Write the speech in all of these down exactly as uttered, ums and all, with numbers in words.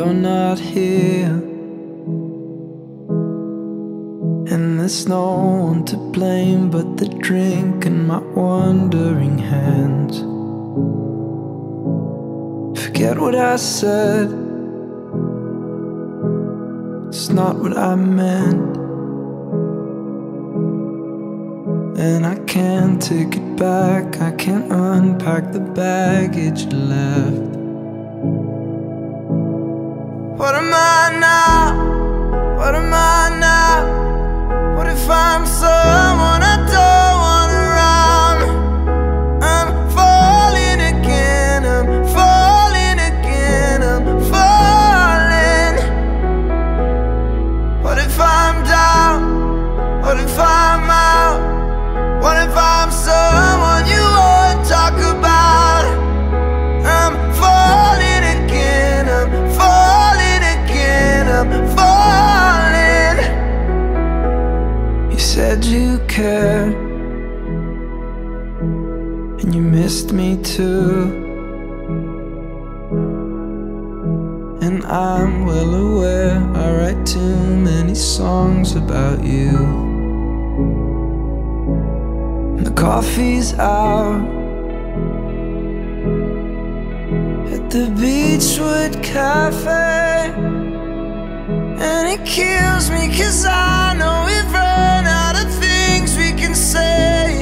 you're not here, and there's no one to blame but the drink and my wandering hands. Forget what I said, it's not what I meant, and I can't take it back. I can't unpack the baggage you left. What am I now? What am I now? What if I'm someone I don't want around? I'm falling again, I'm falling again, I'm falling. What if I'm down? What if I'm out? What if I'm someone you won't talk about? I'm falling again, I'm falling again, I'm falling. You said you cared, and you missed me too, and I'm well aware I write too many songs about you. The coffee's out at the Beechwood Cafe, and it kills me 'cause I know we've run out of things we can say.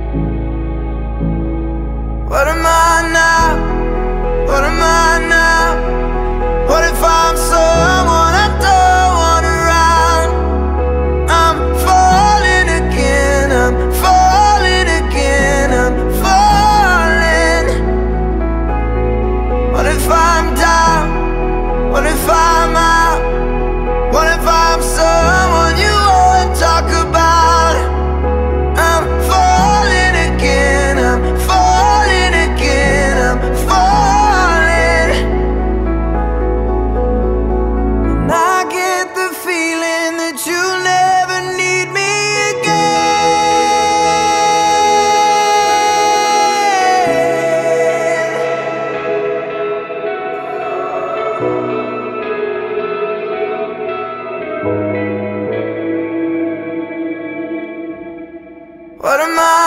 What am I now? What am I now? What if I'm someone I don't want around? I'm falling again, I'm falling again, I'm falling. What if I'm down? What if I'm out? What if I'm someone you won't talk about? I'm falling again, I'm falling again, I'm falling. And I get the feeling that you'll never need me again. What am I?